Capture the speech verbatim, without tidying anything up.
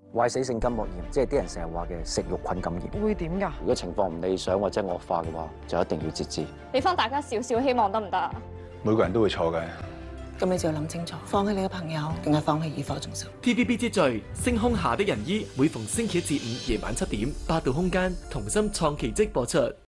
壞死性筋膜炎，即係啲人成日話嘅食肉菌感染。 會點㗎？ 如果情況唔理想或者惡化嘅話，就一定要截肢。 俾翻大家少少希望得唔得啊？ 每個人都會錯嘅。 咁你就要諗清楚，放棄你嘅朋友，定係放棄以火中燒 T V B 之最《星空下的仁醫》，每逢星期一至五夜晚七點，八度空間同心創奇蹟播出。